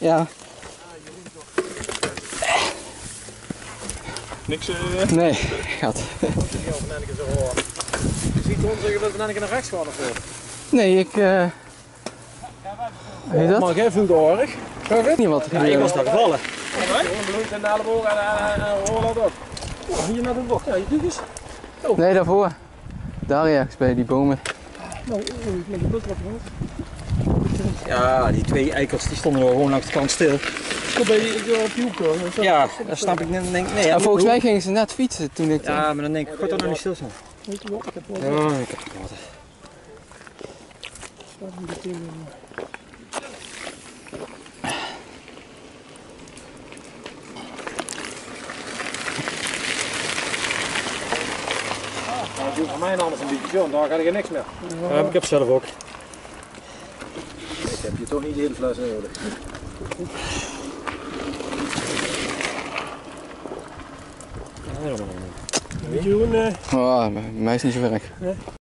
Ja. Niks. Nee, gaat. Je ziet ons zeggen dat we dan naar rechts gaan of zo. Nee, ik. Weet je dat? Maar jij voelt oorlijk. Ik weet niet wat er gebeurde. Ik was daar gevallen. Gewoon bloed en de elleboog en rol dat op. Hier naar de bocht. Ja, je doet eens. Nee, daarvoor. Daar ergens bij die bomen. Nou, met de bult wat ja, die twee eikels die stonden gewoon langs de kant stil. Kom bij die op je hoek. Ja, daar snap ik niet. Nee, En volgens mij gingen ze net fietsen toen ik. Ja, maar dan denk ik, god dan nog niet stil zijn. Weet je wat, ik heb water. Ja, ik heb water. Nou, doe van mij anders een beetje zo, dan ga ik er niks meer. Ja, ik heb zelf ook. Ik heb je toch niet de hele fles nodig. Oh, bij mij is het niet zo erg.